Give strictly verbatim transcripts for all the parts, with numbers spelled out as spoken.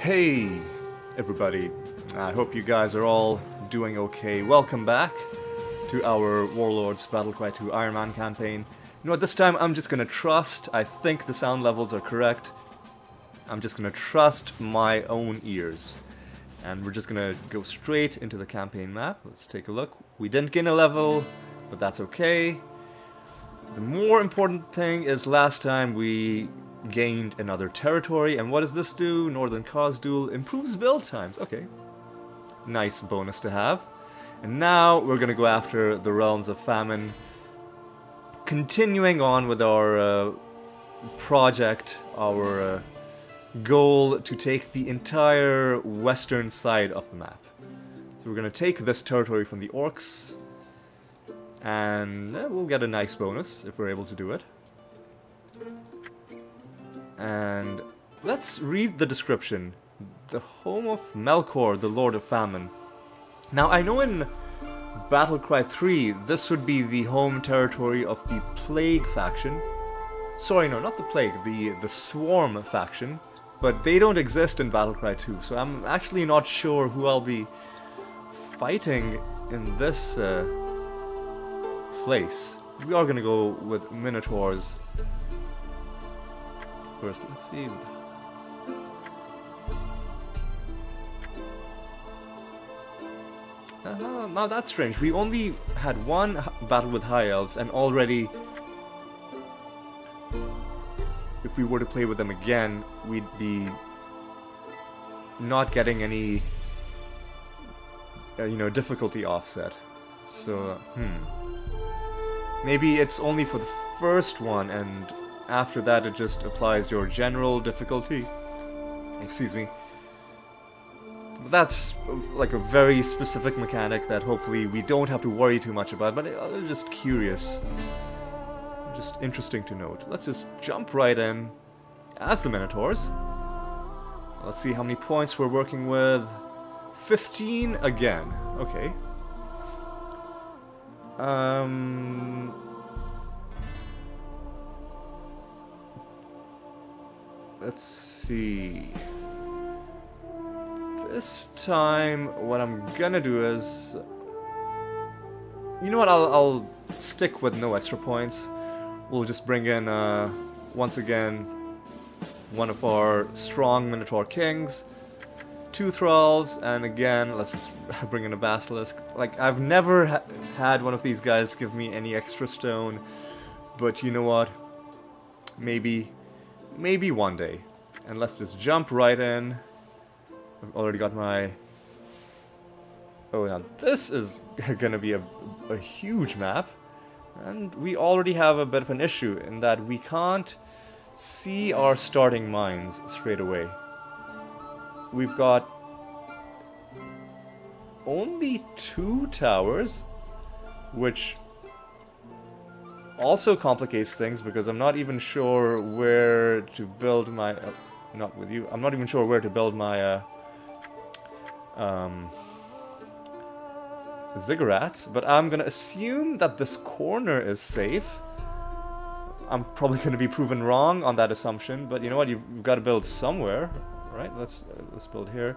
Hey, everybody. I hope you guys are all doing okay. Welcome back to our Warlords Battlecry two Ironman campaign. You know what, this time I'm just gonna trust, I think the sound levels are correct. I'm just gonna trust my own ears. And we're just gonna go straight into the campaign map. Let's take a look. We didn't gain a level, but that's okay. The more important thing is last time we gained another territory, and what does this do? Northern Cause Duel improves build times. Okay. Nice bonus to have. And now we're gonna go after the realms of Famine. Continuing on with our uh, project, our uh, goal to take the entire western side of the map. So we're gonna take this territory from the orcs, and eh, we'll get a nice bonus if we're able to do it. And let's read the description. The home of Melkor, the Lord of Famine. Now I know in Battlecry three, this would be the home territory of the Plague faction. Sorry, no, not the Plague, the, the Swarm faction. But they don't exist in Battlecry two, so I'm actually not sure who I'll be fighting in this uh, place. We are gonna go with Minotaurs first. Let's see. Uh, now that's strange. We only had one battle with High Elves, and already, if we were to play with them again, we'd be not getting any, uh, you know, difficulty offset. So, hmm. Maybe it's only for the first one, and after that it just applies your general difficulty. Excuse me. That's like a very specific mechanic that hopefully we don't have to worry too much about, but I'm just curious. Just interesting to note. Let's just jump right in as the Minotaurs. Let's see how many points we're working with. fifteen again. Okay. Um... Let's see. This time, what I'm gonna do is... You know what, I'll, I'll stick with no extra points. We'll just bring in, uh, once again, one of our strong Minotaur Kings, two Thralls, and again, let's just bring in a Basilisk. Like, I've never ha had one of these guys give me any extra stone, but you know what? Maybe... Maybe one day. And let's just jump right in. I've already got my... Oh, now this is gonna be a, a huge map. And we already have a bit of an issue in that we can't see our starting mines straight away. We've got only two towers, which also complicates things because I'm not even sure where to build my... Uh, not with you. I'm not even sure where to build my uh, um, ziggurats, but I'm gonna assume that this corner is safe. I'm probably gonna be proven wrong on that assumption, but you know what? You've, you've got to build somewhere, right? Let's uh, let's build here,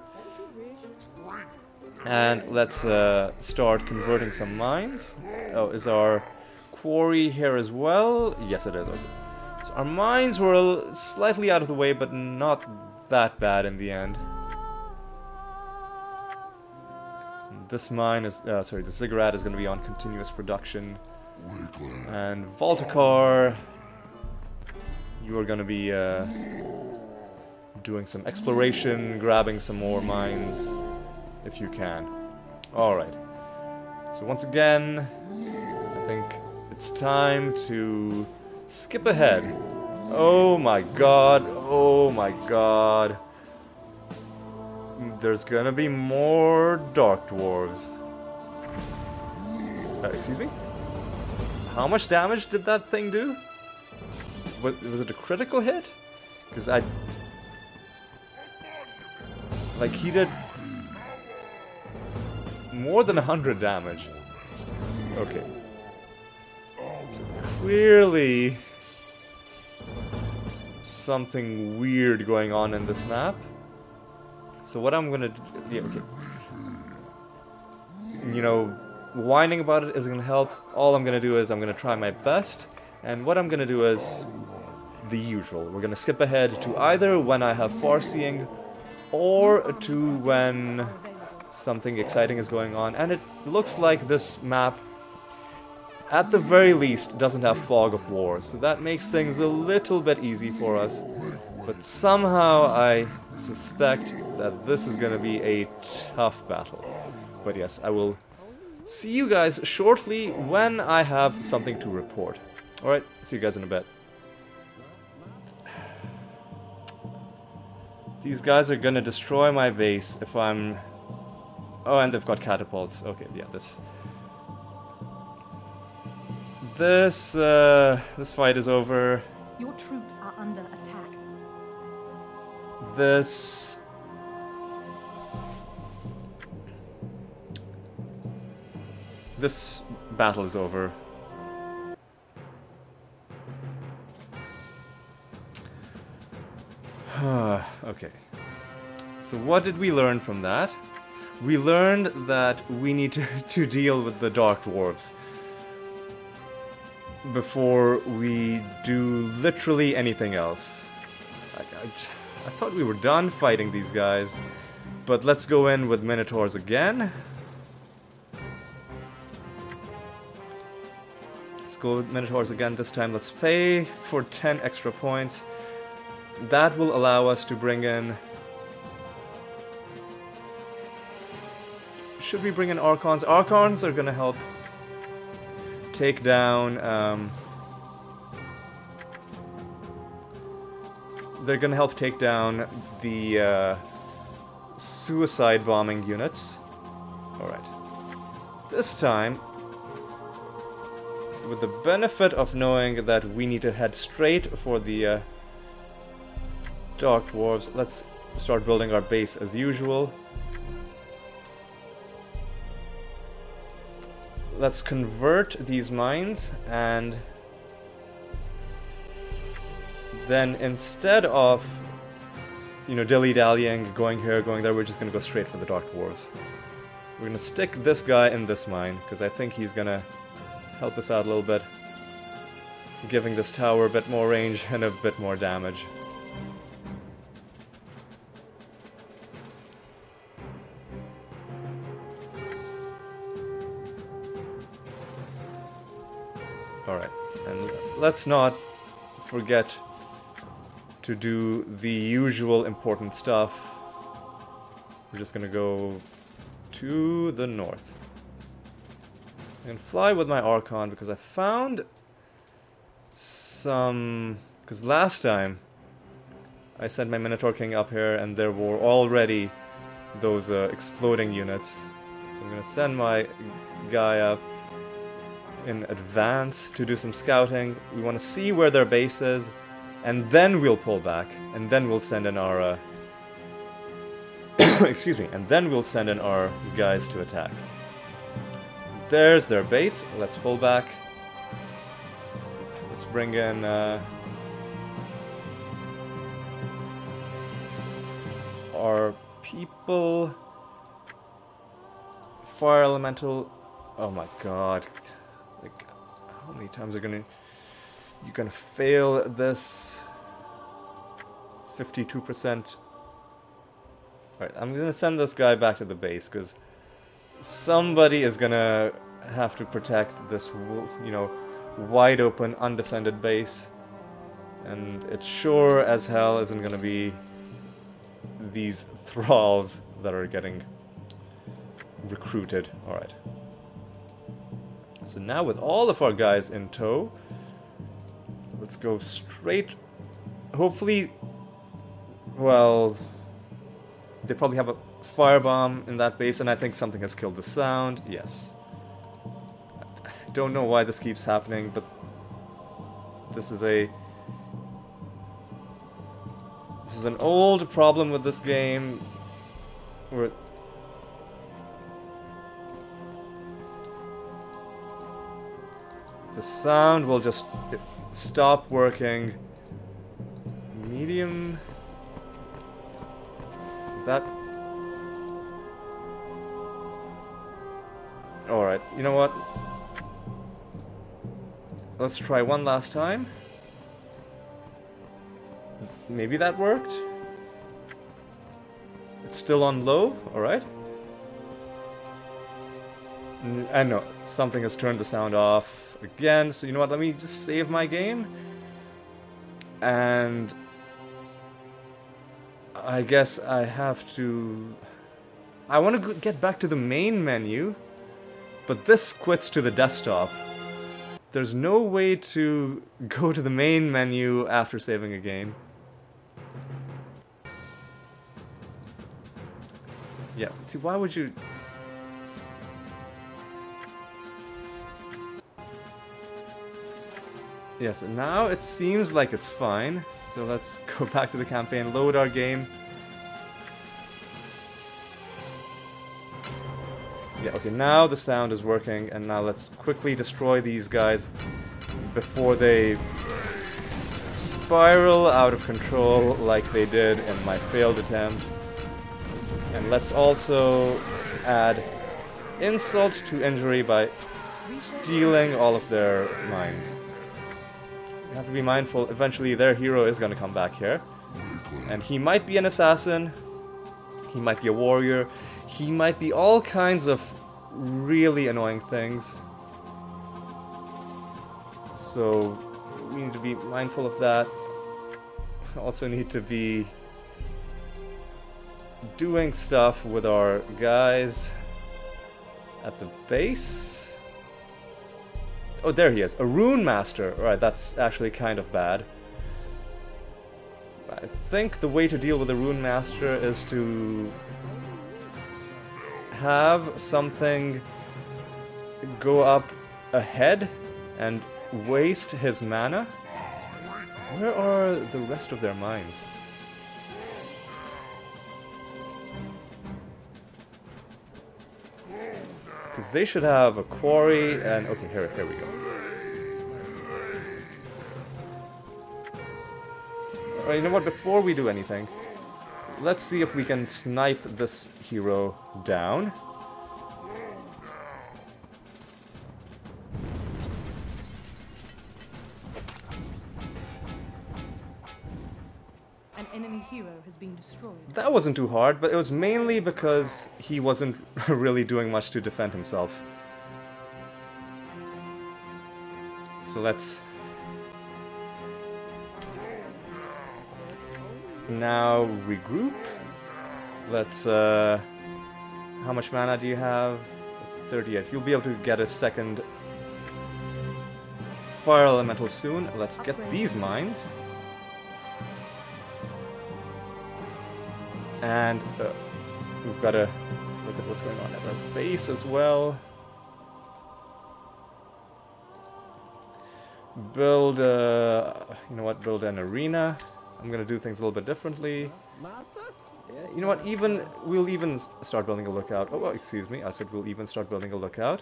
and let's uh, start converting some mines. Oh, is our quarry here as well? Yes, it is. Okay. So our mines were slightly out of the way, but not that bad in the end. This mine is, uh, sorry, the ziggurat is going to be on continuous production. And Voltakar, you are going to be uh, doing some exploration, grabbing some more mines, if you can. Alright. So once again, I think it's time to skip ahead. Oh my god, oh my god. There's gonna be more Dark Dwarves. Uh, excuse me? How much damage did that thing do? Was, was it a critical hit? Because I... Like, he did more than a hundred damage. Okay. So clearly something weird going on in this map. So what I'm gonna do... Yeah, okay. You know, whining about it isn't gonna help. All I'm gonna do is I'm gonna try my best. And what I'm gonna do is the usual. We're gonna skip ahead to either when I have Farseeing or to when something exciting is going on. And it looks like this map, at the very least, doesn't have Fog of War. So that makes things a little bit easy for us. But somehow I suspect that this is gonna be a tough battle. But yes, I will see you guys shortly when I have something to report. Alright, see you guys in a bit. These guys are gonna destroy my base if I'm... Oh, and they've got catapults. Okay, yeah, this... This, uh... This fight is over. Your troops are under attack. This... This battle is over. Okay. So what did we learn from that? We learned that we need to, to deal with the Dark Dwarves before we do literally anything else. I, I, I thought we were done fighting these guys, but let's go in with Minotaurs again. Let's go with Minotaurs again this time. Let's pay for ten extra points. That will allow us to bring in... Should we bring in Archons? Archons are gonna help take down... Um, they're gonna help take down the uh, suicide bombing units. Alright. This time, with the benefit of knowing that we need to head straight for the... Uh, Dark Dwarves, let's start building our base as usual. Let's convert these mines, and then instead of, you know, dilly-dallying, going here, going there, we're just gonna go straight for the Dark Dwarves. We're gonna stick this guy in this mine, because I think he's gonna help us out a little bit, giving this tower a bit more range and a bit more damage. Alright, and let's not forget to do the usual important stuff. We're just gonna go to the north. And fly with my Archon because I found some... Because last time I sent my Minotaur King up here and there were already those uh, exploding units. So I'm gonna send my guy up in advance to do some scouting. We want to see where their base is, and then we'll pull back, and then we'll send in our uh, excuse me, and then we'll send in our guys to attack. There's their base. Let's pull back. Let's bring in uh, our people. Fire elemental. Oh my god. Like, how many times are gonna you gonna fail this? fifty-two percent. Alright, I'm gonna send this guy back to the base because somebody is gonna have to protect this, you know, wide open, undefended base, and it sure as hell isn't gonna be these thralls that are getting recruited. Alright. So now with all of our guys in tow, let's go straight, hopefully, well, they probably have a firebomb in that base, and I think something has killed the sound. Yes. I don't know why this keeps happening, but this is a... This is an old problem with this game, where... The sound will just stop working. Medium... Is that Alright, you know what? Let's try one last time. Maybe that worked? It's still on low, alright. I know, something has turned the sound off again, so you know what, let me just save my game. And I guess I have to... I want to get back to the main menu, but this quits to the desktop. There's no way to go to the main menu after saving a game. Yeah, see, why would you... Yes, now it seems like it's fine. So let's go back to the campaign, load our game. Yeah, okay, now the sound is working, and now let's quickly destroy these guys before they spiral out of control like they did in my failed attempt. And let's also add insult to injury by stealing all of their mines. You have to be mindful, eventually their hero is going to come back here. And he might be an assassin, he might be a warrior, he might be all kinds of really annoying things. So we need to be mindful of that. Also need to be doing stuff with our guys at the base. Oh, there he is. A Rune Master. Alright, that's actually kind of bad. I think the way to deal with a Rune Master is to have something go up ahead and waste his mana. Where are the rest of their mines? Because they should have a quarry and... Okay, here, here we go. Alright, you know what? Before we do anything, let's see if we can snipe this hero down. An enemy hero has been destroyed. That wasn't too hard, but it was mainly because he wasn't really doing much to defend himself. So let's... now regroup. Let's, uh... how much mana do you have? thirty-eight. You'll be able to get a second fire elemental soon. Let's get these mines. And uh, we've got to look at what's going on at our base as well. Build, uh, you know what, build an arena. I'm going to do things a little bit differently. You know what, even, we'll even start building a lookout. Oh, excuse me, I said we'll even start building a lookout.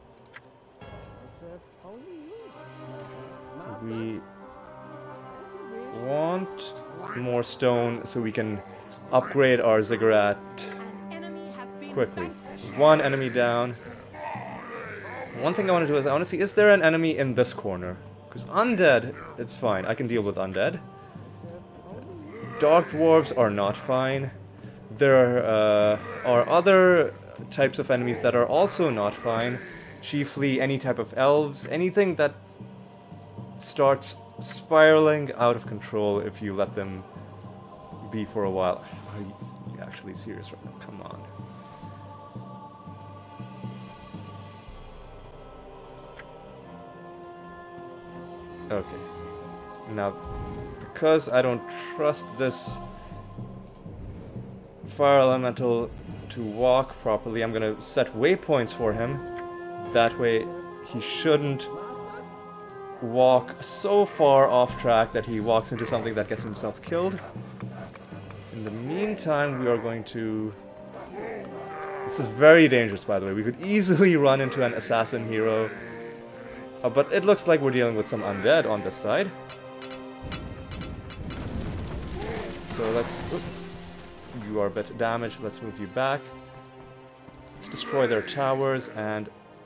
We want more stone so we can upgrade our ziggurat quickly. One enemy down. One thing I want to do is I want to see, is there an enemy in this corner? Because undead, it's fine. I can deal with undead. Dark Dwarves are not fine. There uh, are other types of enemies that are also not fine. Chiefly any type of elves. Anything that starts spiraling out of control if you let them be for a while. Are you, are you actually serious right now? Come on. Okay. Now, because I don't trust this fire elemental to walk properly, I'm gonna set waypoints for him. That way he shouldn't walk so far off track that he walks into something that gets himself killed. In the meantime, we are going to... This is very dangerous, by the way. We could easily run into an assassin hero. Uh, but it looks like we're dealing with some undead on this side. So let's... Oop, you are a bit damaged. Let's move you back. Let's destroy their towers and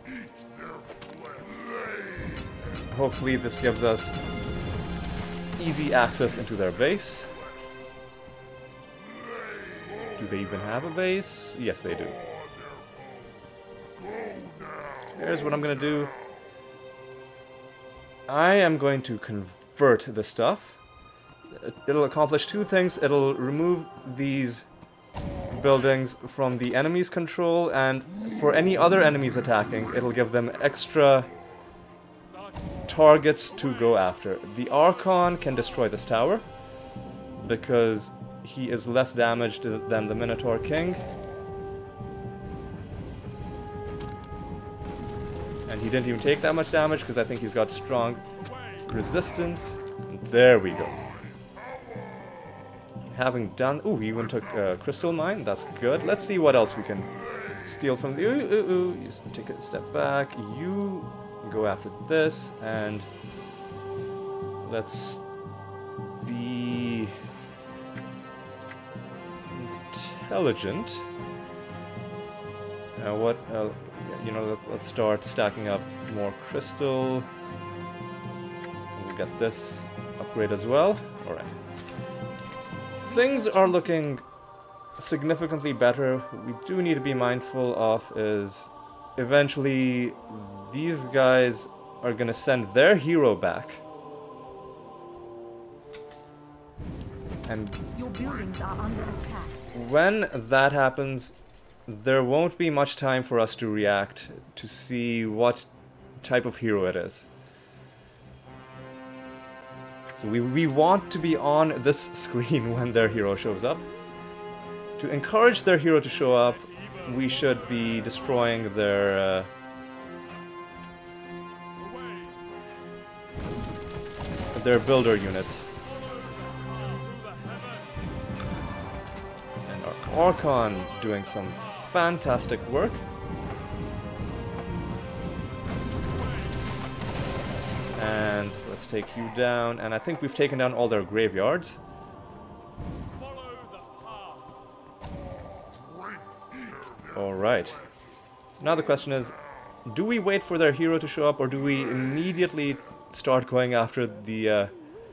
Hopefully this gives us easy access into their base. Do they even have a base? Yes, they do. Here's what I'm gonna do. I am going to convert the stuff. It'll accomplish two things. It'll remove these buildings from the enemy's control, and for any other enemies attacking, it'll give them extra targets to go after. The Archon can destroy this tower because he is less damaged than the Minotaur King. And he didn't even take that much damage because I think he's got strong resistance. There we go. Having done... Ooh, he even took uh, Crystal Mine. That's good. Let's see what else we can steal from the... Ooh, ooh, ooh. Just take a step back. You go after this, and let's be intelligent. Now what... Uh, you know, let, let's start stacking up more crystal. We'll get this upgrade as well. Alright. Things are looking significantly better. What we do need to be mindful of is eventually these guys are going to send their hero back. And your buildings are under attack. When that happens, there won't be much time for us to react to see what type of hero it is. So we, we want to be on this screen when their hero shows up. To encourage their hero to show up, we should be destroying their... Uh, their builder units. And our Archon doing some fantastic work. And let's take you down. And I think we've taken down all their graveyards. Alright. So now the question is, do we wait for their hero to show up, or do we immediately start going after the uh,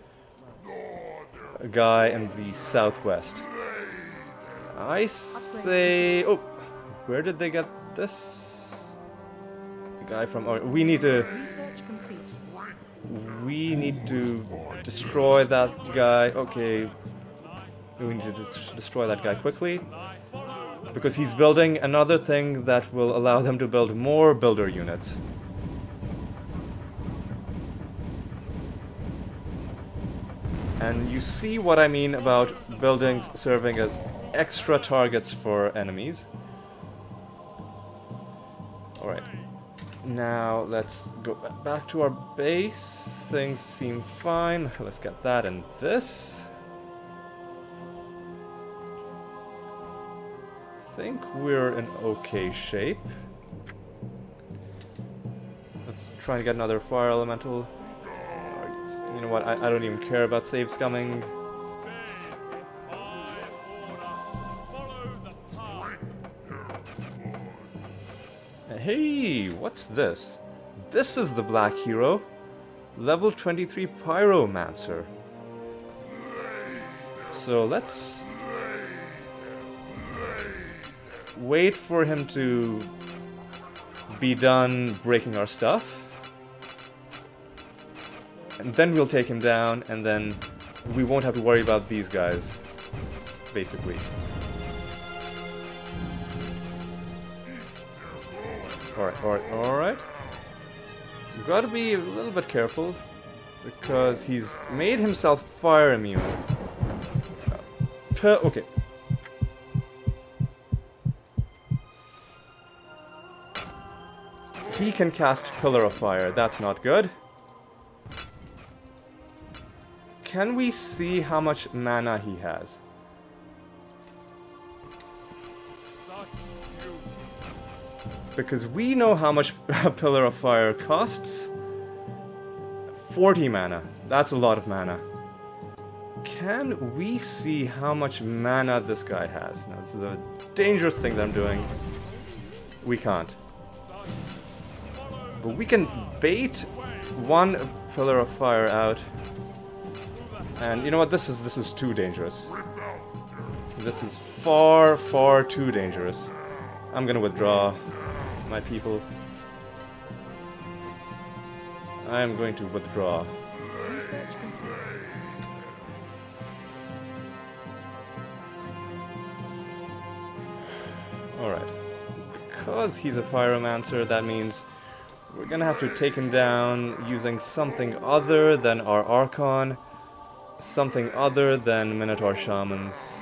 guy in the southwest? I say... Oh, where did they get this guy from? Oh, we need to... Research complete. We need to destroy that guy. Okay. We need to des- destroy that guy quickly. Because he's building another thing that will allow them to build more builder units. And you see what I mean about buildings serving as extra targets for enemies. Alright. Now let's go back to our base. Things seem fine. Let's get that and this. I think we're in okay shape. Let's try and get another fire elemental. You know what, I, I don't even care about saves coming. Hey, what's this? This is the black hero. Level twenty-three Pyromancer. So let's wait for him to be done breaking our stuff. And then we'll take him down, and then we won't have to worry about these guys, basically. Alright, alright, alright. You've got to be a little bit careful, because he's made himself fire immune. Uh, okay. He can cast Pillar of Fire, that's not good. Can we see how much mana he has? Because we know how much Pillar of Fire costs. forty mana. That's a lot of mana. Can we see how much mana this guy has? Now, this is a dangerous thing that I'm doing. We can't. But we can bait one pillar of fire out. And you know what? This is this is too dangerous. This is far, far too dangerous. I'm gonna withdraw, my people. I am going to withdraw. Research complete. Alright. Because he's a pyromancer, that means we're gonna have to take him down using something other than our Archon, something other than Minotaur Shamans.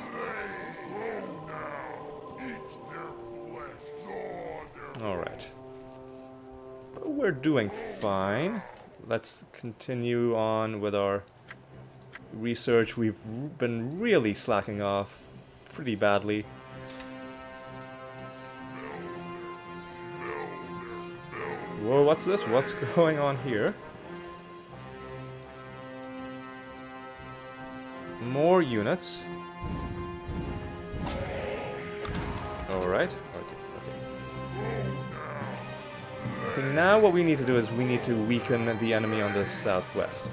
Alright. But we're doing fine. Let's continue on with our research. We've been really slacking off pretty badly. Whoa, what's this? What's going on here? More units. Alright. Okay, okay. I think now what we need to do is we need to weaken the enemy on the southwest.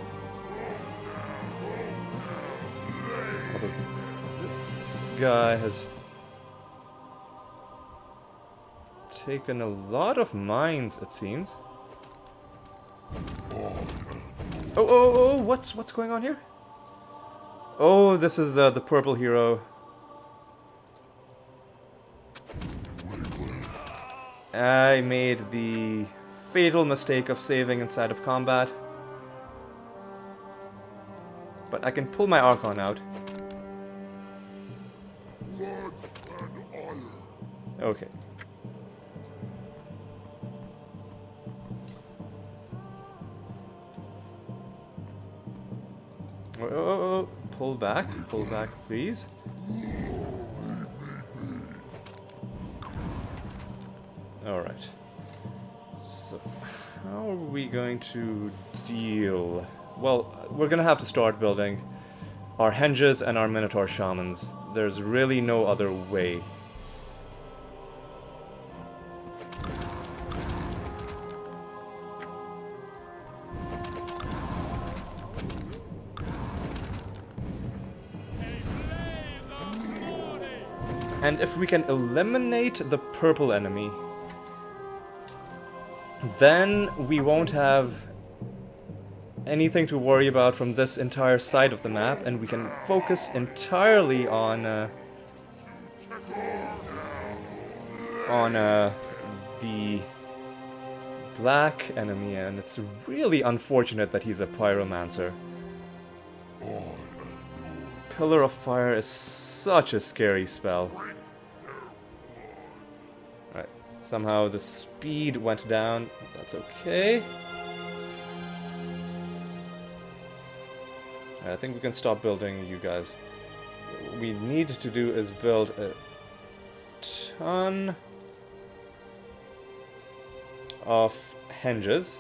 Although this guy has taken a lot of mines, it seems. Oh, oh, oh, what's what's going on here? Oh, this is uh, the purple hero. I made the fatal mistake of saving inside of combat. But I can pull my Archon out. Okay. Oh, oh, oh, pull back, pull back, please. Alright. So, how are we going to deal? Well, we're gonna have to start building our henges and our Minotaur Shamans. There's really no other way. And if we can eliminate the purple enemy, then we won't have anything to worry about from this entire side of the map, and we can focus entirely on uh, on uh, the black enemy, and it's really unfortunate that he's a pyromancer. Pillar of Fire is such a scary spell. Right, somehow the speed went down. That's okay. I think we can stop building you guys. What we need to do is build a ton of henges.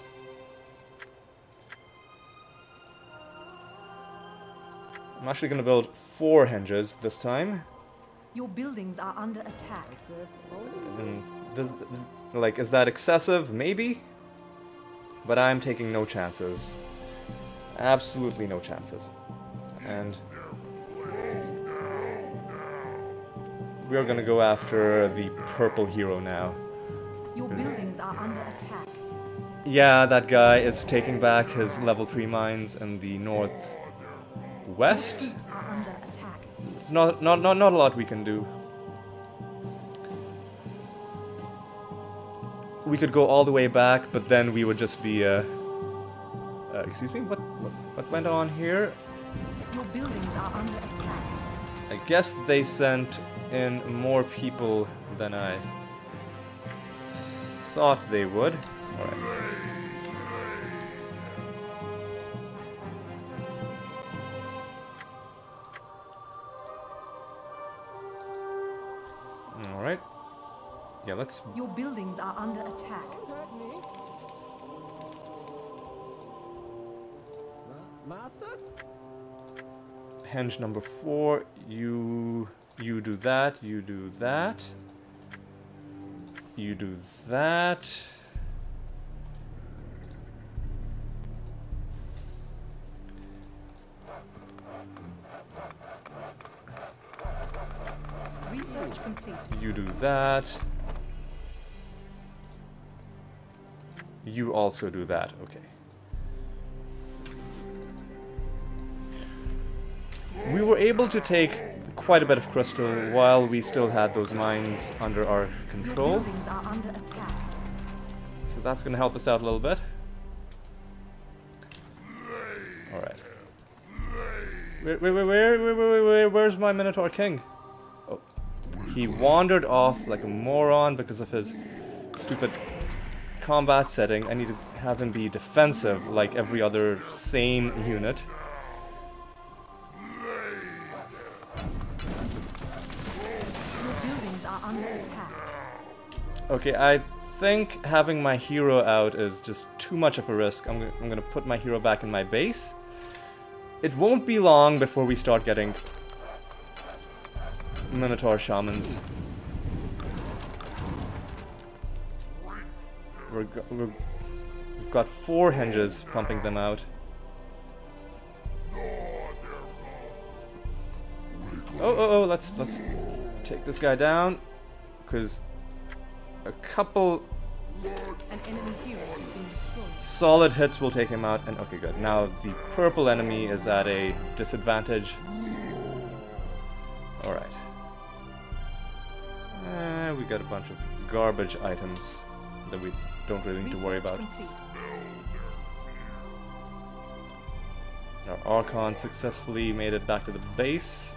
I'm actually going to build four henges this time. Your buildings are under attack. And does, like, is that excessive? Maybe. But I'm taking no chances. Absolutely no chances. And we're going to go after the purple hero now. Your buildings are under attack. Yeah, that guy is taking back his level three mines in the north. West. Troops are under attack. It's not not not not a lot we can do. We could go all the way back, but then we would just be. Uh, uh, excuse me. What, what what went on here? Your buildings are under attack. I guess they sent in more people than I thought they would. All right. Alright. Yeah, let's... Your buildings are under attack. Master? Henge number four, you... You do that, you do that. You do that. Research complete. You do that. You also do that. Okay. We were able to take quite a bit of crystal while we still had those mines under our Your control. buildings are under attack. So that's going to help us out a little bit. Alright. Wait, wait, wait, wait, wait, wait, wait, where's my Minotaur King? Oh. He wandered off like a moron because of his stupid combat setting. I need to have him be defensive like every other sane unit. Your buildings are under attack. Okay, I think having my hero out is just too much of a risk. I'm, I'm gonna put my hero back in my base. It won't be long before we start getting Minotaur Shamans. We're, go we're, we've got four hinges pumping them out. Oh, oh, oh, let's, let's take this guy down, because a couple An enemy hero has been destroyed. solid hits will take him out, and okay, good. Now the purple enemy is at a disadvantage. Alright. Uh, we got a bunch of garbage items that we don't really need to worry about. Complete. Our Archon successfully made it back to the base.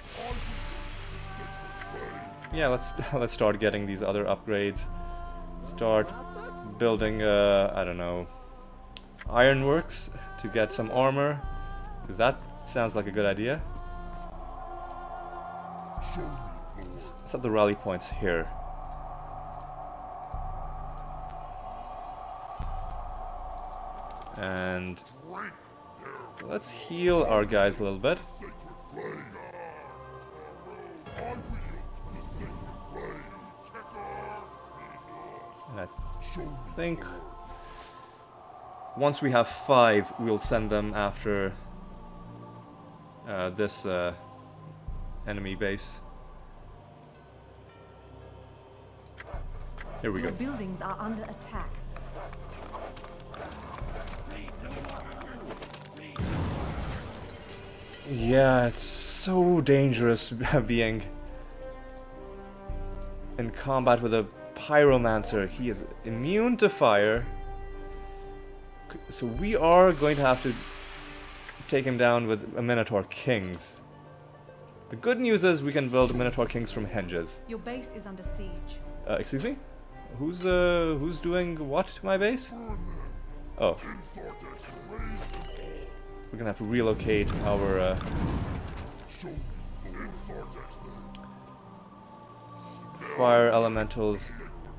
Yeah, let's let's start getting these other upgrades. Start building, uh, I don't know, ironworks to get some armor, because that sounds like a good idea. Let's set the rally points here. And let's heal our guys a little bit. And I think once we have five, we'll send them after uh, this uh, enemy base. Here we go. Your buildings are under attack. Yeah, it's so dangerous being in combat with a pyromancer. He is immune to fire. So we are going to have to take him down with a Minotaur Kings. The good news is we can build Minotaur Kings from hinges. Your base is under siege. Uh, excuse me? Who's uh who's doing what to my base? Oh. We're gonna have to relocate our uh, fire elementals.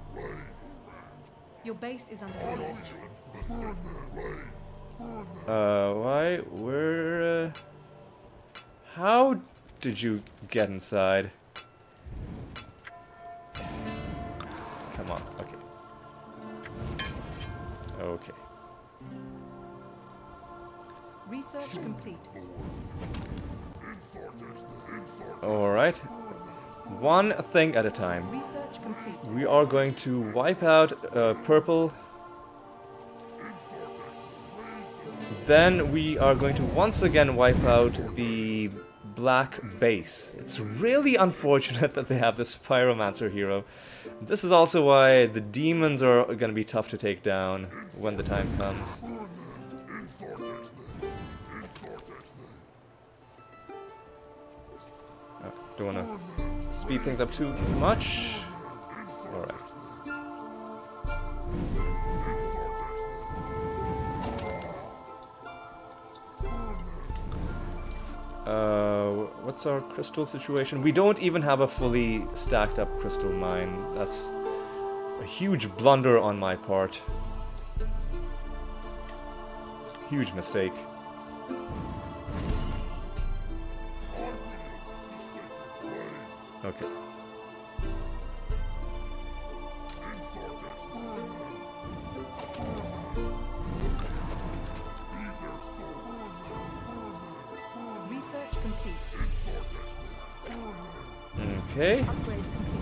Your base is under siege. Uh, why? Where? Uh, how did you get inside? Come on. Okay. Okay. Research complete. Alright. One thing at a time. Research complete. We are going to wipe out uh, purple. Then we are going to once again wipe out the black base. It's really unfortunate that they have this pyromancer hero. This is also why the demons are going to be tough to take down when the time comes. Oh, don't want to speed things up too much. Alright. Uh, what's our crystal situation? We don't even have a fully stacked up crystal mine. That's a huge blunder on my part. Huge mistake. Okay. Okay. Upgrade complete.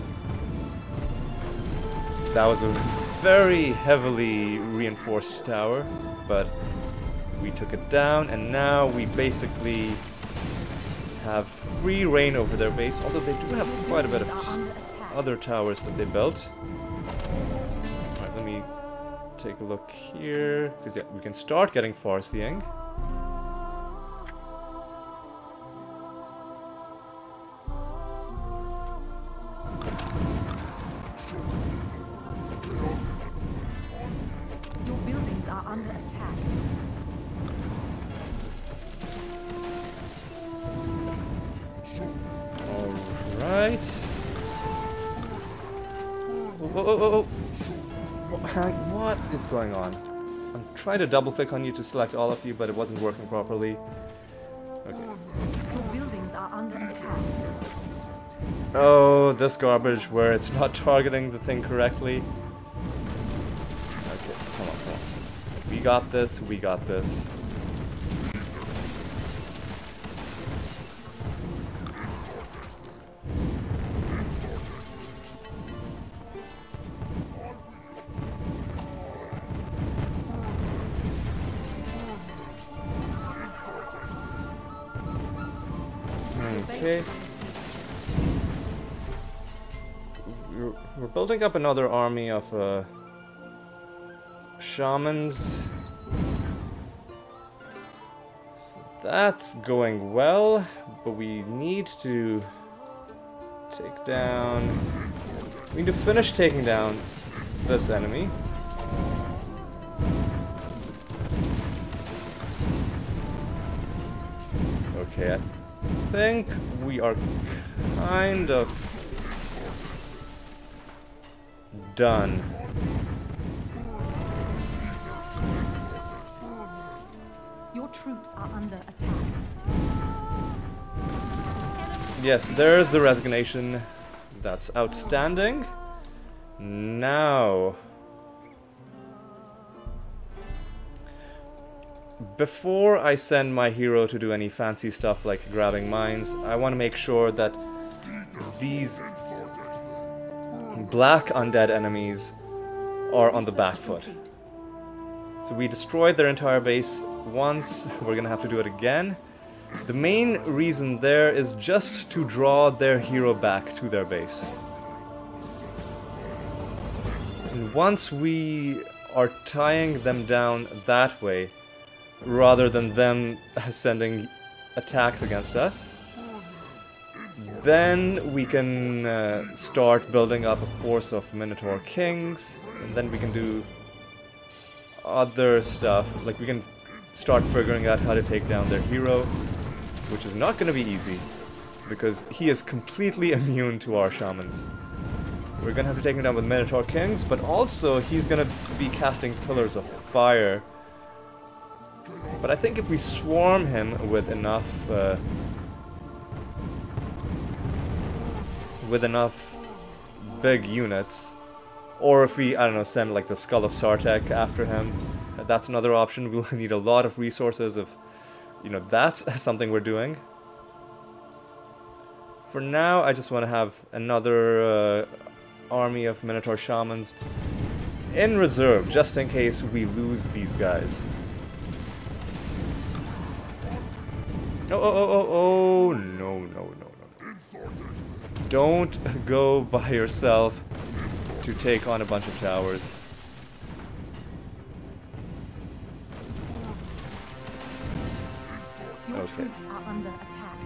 That was a very heavily reinforced tower, but we took it down, and now we basically have free reign over their base, although they do have quite a bit of Are under attack. other towers that they built. Alright, let me take a look here, because yeah, we can start getting far-seeing. Your buildings are under attack. Alright. Oh, oh, oh, oh. Wha- hang- What is going on? I'm trying to double click on you to select all of you, but it wasn't working properly. Okay. Your buildings are under attack. Oh, this garbage where it's not targeting the thing correctly. Okay, come on, come on. We got this, we got this. Okay. We're, we're building up another army of uh, shamans. So that's going well, but we need to take down... We need to finish taking down this enemy. Okay, I think we are kind of done. Your troops are under attack. Yes, there's the resignation. That's outstanding. Now, before I send my hero to do any fancy stuff like grabbing mines, I want to make sure that these black undead enemies are on the back foot. So we destroyed their entire base once, we're gonna have to do it again. The main reason there is just to draw their hero back to their base. And once we are tying them down that way, rather than them sending attacks against us, then we can uh, start building up a force of Minotaur Kings, and then we can do other stuff, like we can start figuring out how to take down their hero, which is not going to be easy, because he is completely immune to our shamans. We're going to have to take him down with Minotaur Kings, but also he's going to be casting Pillars of Fire. But I think if we swarm him with enough uh, with enough big units, or if we, I don't know, send like the Skull of Sartek after him, that's another option. We'll need a lot of resources if, you know, that's something we're doing. For now, I just want to have another uh, army of Minotaur Shamans in reserve, just in case we lose these guys. Oh, oh, oh, oh, oh, no, no, no, no. Don't go by yourself to take on a bunch of towers. Your Okay. troops are under attack.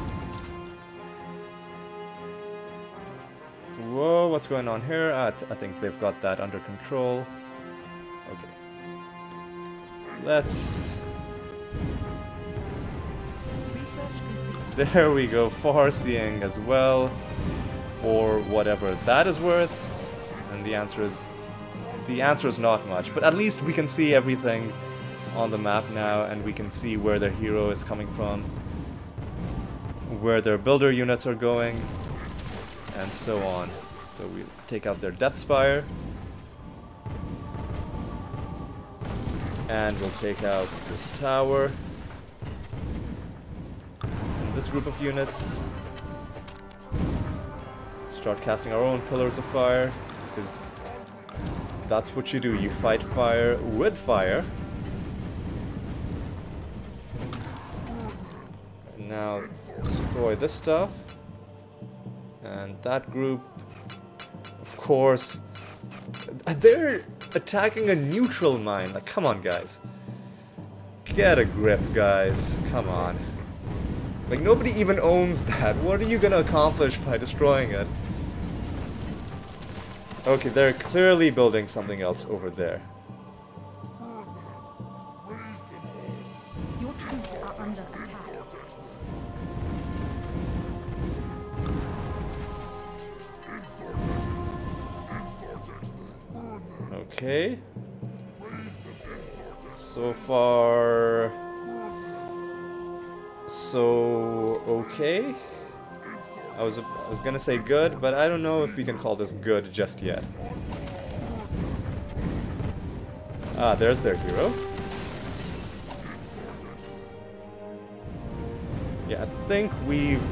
Whoa, what's going on here? I, th I think they've got that under control. Okay. Let's... Research complete. There we go, far-seeing as well, for whatever that is worth. And the answer is... The answer is not much, but at least we can see everything on the map now, and we can see where their hero is coming from, where their builder units are going, and so on. So we take out their Death Spire, and we'll take out this tower, and this group of units. start casting our own pillars of fire, because that's what you do, you fight fire with fire. Now destroy this stuff. And that group, of course, they're attacking a neutral mine. Like, come on, guys. Get a grip, guys. Come on. Like, nobody even owns that. What are you gonna accomplish by destroying it? Okay, they're clearly building something else over there. Your troops are under attack. Okay. So far, so okay. I was I was gonna say good, but I don't know if we can call this good just yet. Ah, there's their hero. Yeah, I think we've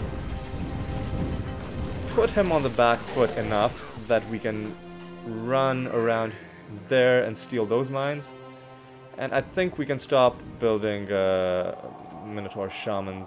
put him on the back foot enough that we can run around there and steal those mines. And I think we can stop building uh, Minotaur Shamans.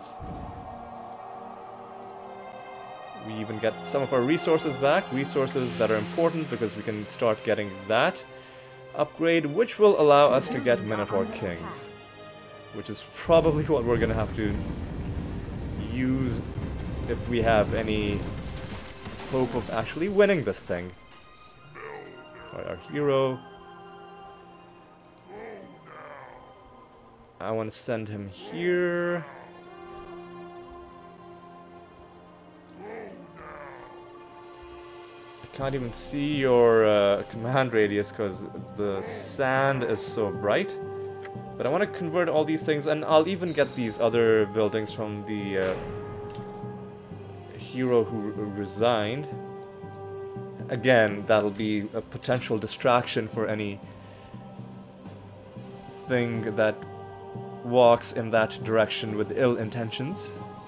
We even get some of our resources back, resources that are important because we can start getting that upgrade, which will allow us to get Minotaur Kings. Which is probably what we're gonna have to use if we have any hope of actually winning this thing. Alright, our hero. I want to send him here. I can't even see your uh, command radius because the sand is so bright. But I want to convert all these things, and I'll even get these other buildings from the uh, hero who resigned. Again, that'll be a potential distraction for any thing that walks in that direction with ill intentions.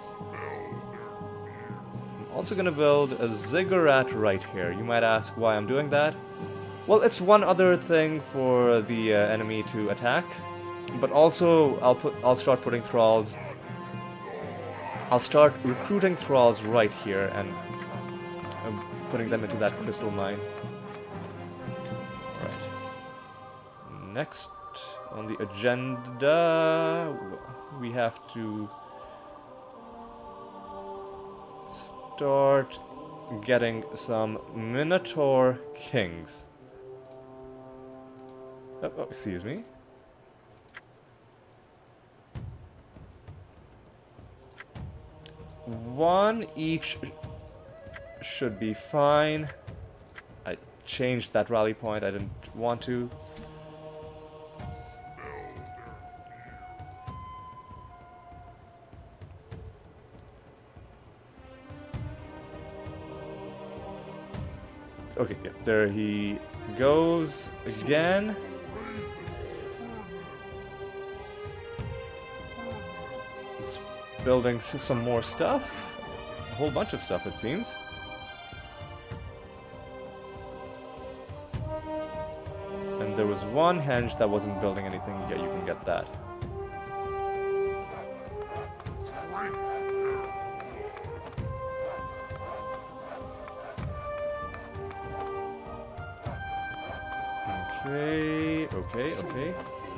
I'm also gonna build a ziggurat right here. You might ask why I'm doing that. Well, it's one other thing for the uh, enemy to attack, but also I'll put I'll start putting thralls. I'll start recruiting thralls right here and um, putting them into that crystal mine. Right. Next on the agenda, we have to start getting some Minotaur Kings. Oh, oh, excuse me. One each should be fine. I changed that rally point, I didn't want to. Okay, yeah, there he goes again. Just building some more stuff. A whole bunch of stuff, it seems. And there was one henge that wasn't building anything. Yeah, you can get that. Okay, okay, okay.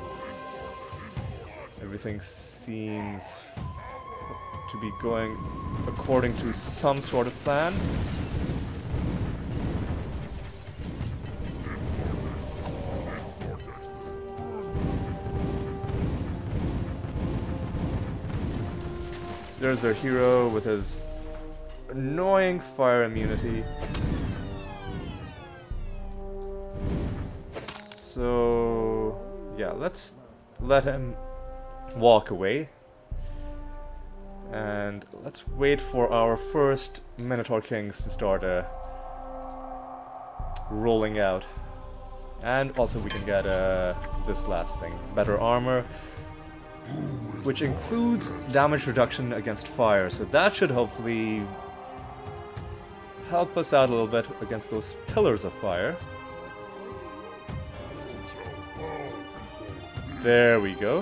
Everything seems to be going according to some sort of plan. There's their hero with his annoying fire immunity. So, yeah, let's let him walk away. And let's wait for our first Minotaur Kings to start uh, rolling out. And also we can get uh, this last thing, better armor, which includes damage reduction against fire. So that should hopefully help us out a little bit against those pillars of fire. There we go.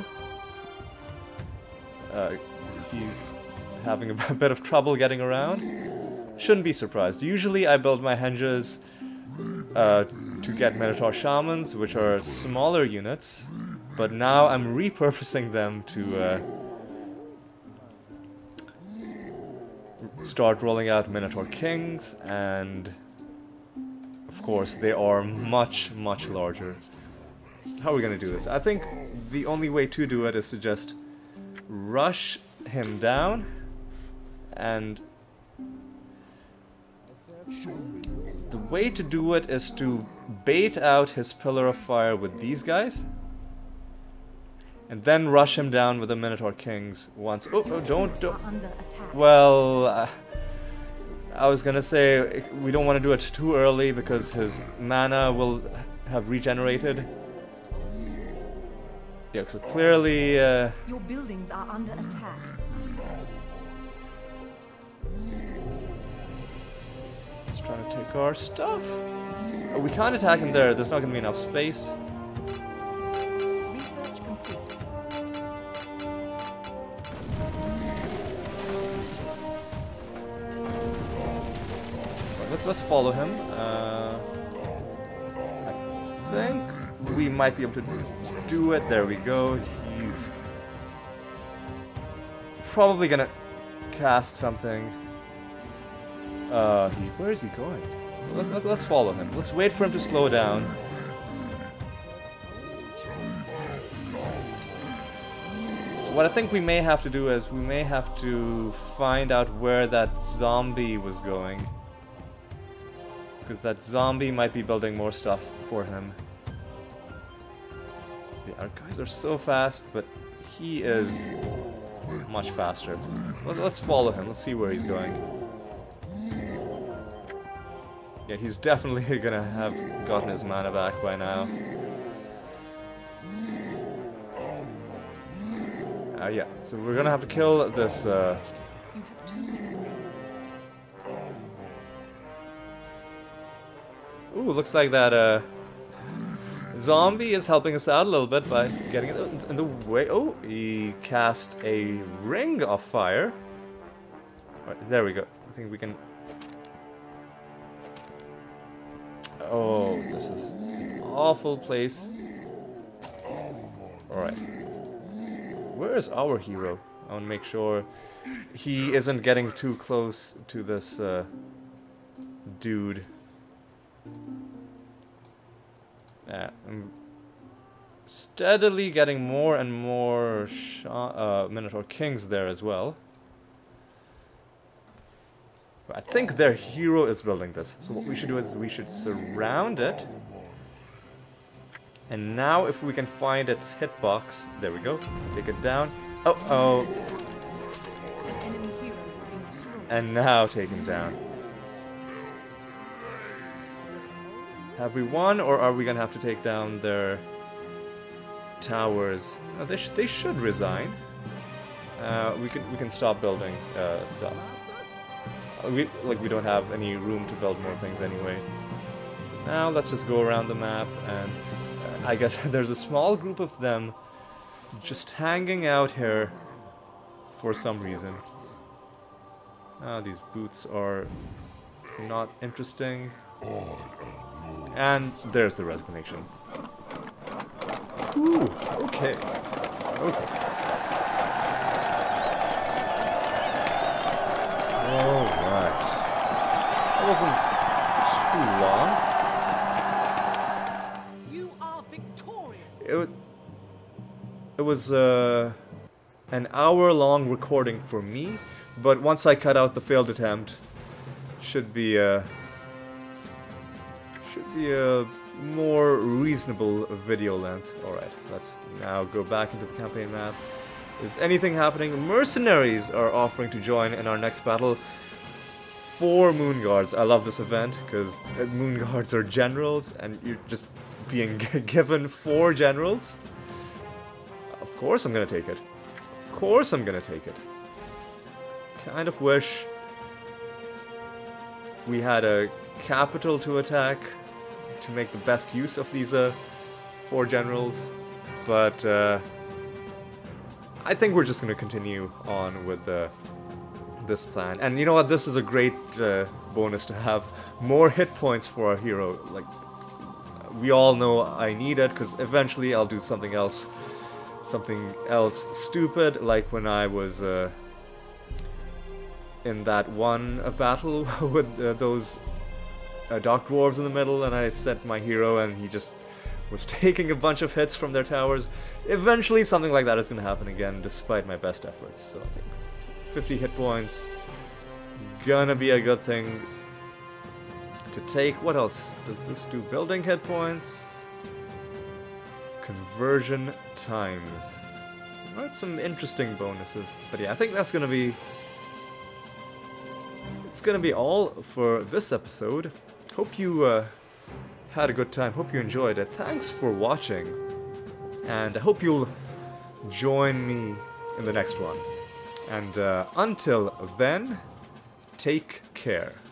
Uh, he's having a bit of trouble getting around. Shouldn't be surprised. Usually I build my henges uh, to get Minotaur Shamans, which are smaller units, but now I'm repurposing them to uh, start rolling out Minotaur Kings, and of course they are much, much larger. So how are we gonna do this? I think the only way to do it is to just rush him down, and the way to do it is to bait out his pillar of fire with these guys, and then rush him down with the Minotaur Kings once. Oh, oh don't, don't. Well, uh, I was gonna say we don't want to do it too early because his mana will have regenerated. Yeah, so clearly. Uh, Your buildings are under attack. He's trying to take our stuff. Oh, we can't attack him there. There's not gonna be enough space. Research complete. Let's, let's follow him. Uh, I think we might be able to do it. There we go. He's probably gonna cast something. Uh, he, where is he going? Let, let, let's follow him. Let's wait for him to slow down. What I think we may have to do is we may have to find out where that zombie was going. Because that zombie might be building more stuff for him. Yeah, our guys are so fast, but he is much faster. Let, let's follow him. Let's see where he's going. Yeah, he's definitely gonna have gotten his mana back by now. Uh, yeah, so we're gonna have to kill this, uh... Ooh, looks like that, uh... zombie is helping us out a little bit by getting it in the way. Oh, he cast a ring of fire. Alright, there we go. I think we can... Oh, this is an awful place. Alright. Where is our hero? I want to make sure he isn't getting too close to this uh, dude. Yeah, I'm steadily getting more and more sh uh, Minotaur Kings there as well. I think their hero is building this. So what we should do is we should surround it. And now if we can find its hitbox, there we go, take it down. Oh, oh. An enemy hero is being destroyed. And now take him down. Have we won, or are we gonna have to take down their towers? Oh, they, sh they should resign. Uh, we can we can stop building uh, stuff. We, like, we don't have any room to build more things anyway. So now let's just go around the map, and uh, I guess there's a small group of them just hanging out here for some reason. Ah, these boots are not interesting. And there's the resignation. Ooh, okay. Okay. Alright. That wasn't too long. You are victorious. It, it was uh, an hour-long recording for me, but once I cut out the failed attempt, should be a should be a more reasonable video length. Alright, let's now go back into the campaign map. Is anything happening? Mercenaries are offering to join in our next battle. Four Moon Guards. I love this event because Moon Guards are generals, and you're just being given four generals. Of course I'm gonna take it. Of course I'm gonna take it. Kind of wish we had a capital to attack to make the best use of these uh, four generals, but uh, I think we're just going to continue on with uh, this plan. And you know what? This is a great uh, bonus to have more hit points for our hero. Like, we all know I need it, because eventually I'll do something else. Something else stupid, like when I was uh, in that one uh, battle with uh, those uh, Dark Dwarves in the middle, and I set my hero and he just was taking a bunch of hits from their towers. Eventually something like that is going to happen again, despite my best efforts. So I think fifty hit points, gonna be a good thing to take. What else does this do? Building hit points, conversion times. Right, some interesting bonuses. But yeah, I think that's gonna be it's gonna be all for this episode. Hope you uh, had a good time. Hope you enjoyed it. Thanks for watching, and I hope you'll join me in the next one. And uh, until then, take care.